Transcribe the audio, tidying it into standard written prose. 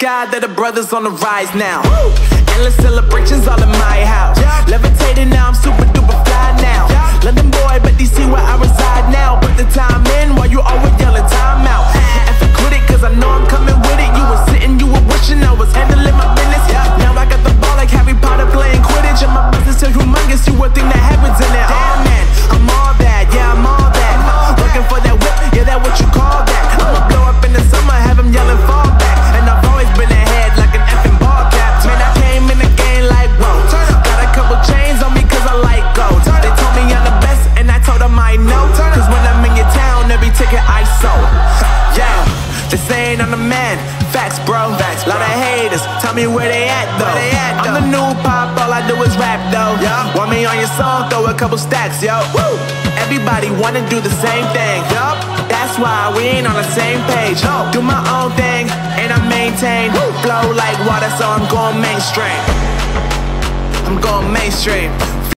sky that the brothers on the rise now. Endless celebrations all in my house. Levitating now, I'm super duper fly now. London boy, but DC where I reside now. Put the time in while you always yelling time out. And quit it, cause I know I'm coming with it. You were sitting, you were wishing I was handling my business. Now I got the ball like Harry Potter playing Quidditch. And my business is humongous, you would think that happens in it. Damn man, I'm all that, yeah I'm all that. Working for that whip, yeah that what you call that. I'ma blow up in the summer, have them yelling fall back. And I've always been ahead like an effing ball cap. Man, I came in the game like whoa. Got a couple chains on me cause I like gold. They told me I'm the best and I told them I know. Cause when I'm in your town, every ticket I sold. Yeah, they saying I'm the man. Facts bro, lot of haters, tell me where they at though. I'm the new pop, all I do is rap though. Want me on your song, throw a couple stacks, yo. Everybody wanna do the same thing, that's why we ain't on the same page. Do my own thing, and I maintain. Flow like water, so I'm going mainstream. I'm going mainstream.